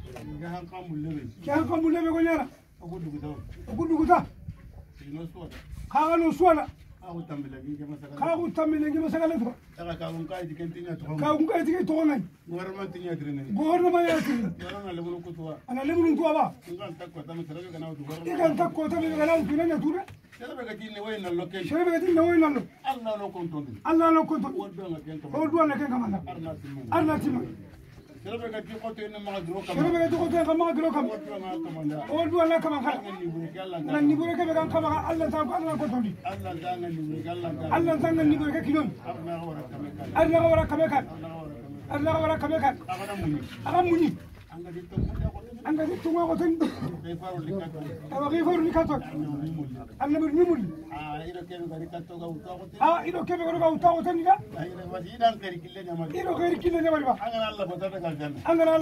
Gahan kamulle. Gahan kamulle be gonyana. Oguduguta. Kaga suala. Kagu tambile ngi masagala to. Kagu kai dike to ngai. Gorma ya tin. Ana lemunu to ba. Ikan takko tabe kana tunanya tura. Sherebe gadine wayna lo. Allah lo konton. Odu na ken kamana. Arna timo. Sherebe gadine ko to magro kam. Odu na kamana. Nan ni bure ke be kan kamana Allah ta Allah konton. Allah tanga ni bure ke kilon. Allah wara kamekan. Aga muni. Anga di tunga ko tan. Aba ke faru likato. Allah bir nimul. Ido kebe ga uta ko tan ga. Ido keri kille ne ba. Anga Allah ko tan ga janna.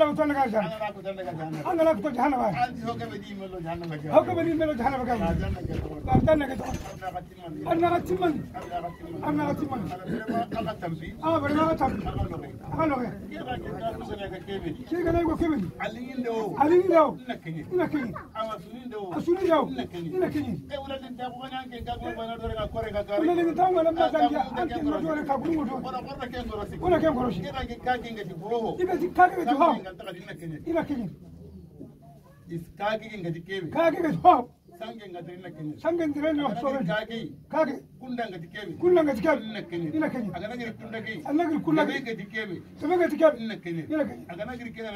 Anga ko jahanna ba. Hoke be di melo jahanna ba. Janna ke to. Anna ga timman. Bari ma tambi. Aga lo ke. Ke ga ko kebe. Alindo. Ina kenyi. Asunindo. Ina kenyi. Ina ni tango na mtanga anke motore kabungu do. Una ken goroshi. Ibe zikage to ha. Ina kenyi. Iskage ngati kebe. Kage ngati ha. Sangen dire no so kage kunda ngati kebe. Ina kenyi. Agana ngiri kunda ke. Anagiri kunda ke ngati kebe. Ina kenyi.